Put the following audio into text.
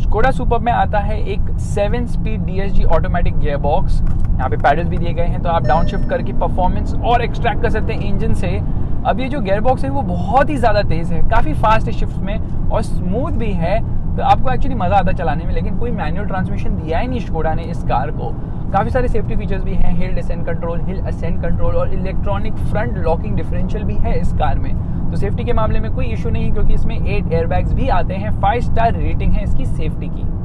Skoda superb में आता है एक 7 speed DSG automatic gear box. यहाँ पे पैडल भी दिए गए हैं, तो आप डाउन शिफ्ट करके परफॉर्मेंस और एक्सट्रैक्ट कर सकते हैं इंजन से। अब ये जो गियर बॉक्स है वो बहुत ही ज़्यादा तेज़ है, काफ़ी फास्ट है शिफ्ट में और स्मूथ भी है, तो आपको एक्चुअली मज़ा आता है चलाने में। लेकिन कोई मैनुअल ट्रांसमिशन दिया ही नहीं स्कोडा ने इस कार को। काफ़ी सारे सेफ्टी फीचर्स भी हैं, hill descent control, hill ascent control और इलेक्ट्रॉनिक फ्रंट लॉकिंग डिफरेंशियल भी है इस कार में। तो सेफ्टी के मामले में कोई इशू नहीं, क्योंकि इसमें 8 एयरबैग्स भी आते हैं। 5 स्टार रेटिंग है इसकी सेफ्टी की।